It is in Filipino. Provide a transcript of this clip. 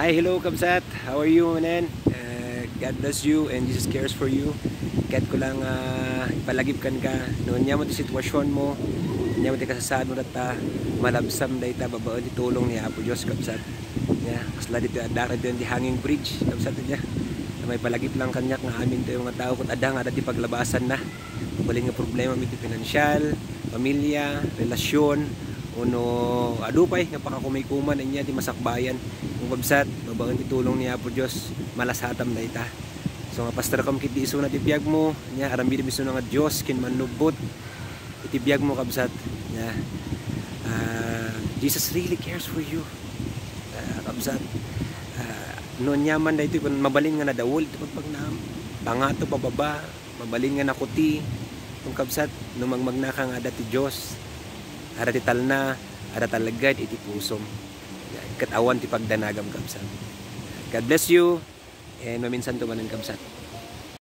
Hi, hello Kabsat. How are you, man? God bless you and Jesus cares for you. Kahit ko lang ipalagip kan ka. Noon niya mo ti sitwasyon mo. Niya mo ti kasasad mo data. Malabsam da ita babaon ti tulong ni Apo Diyos, Kabsat. Ya, kasla dito adara dito di hanging bridge, Kabsat niya. May palagip lang kanyak nga amin to yung mga tao kung adang ada ti paglabasan na. Bali nga problema mi ti pinansyal, pamilya, relasyon. Uno adupay nga pakakumikuman niya ti masakbayan kung Kabsat babaon ti tulong ni Apo Dios malasatam na ita. So nga pastor kam kiti iso na ti biag mo nya arambi di biso nga Dios kin manlubot iti biag mo, Kabsat nya. Jesus really cares for you, Kabsat. Noon nyaman da ito kung mabalin nga nadawol ito pag pangato pababa mabalin nga nakuti kung Kabsat numangmagnaka nga ada ti Dios ada ti talna, ada talagad iti pusom. Katawan ti pagdanagam, Kabsat. God bless you and maminsan to manan, Kabsat.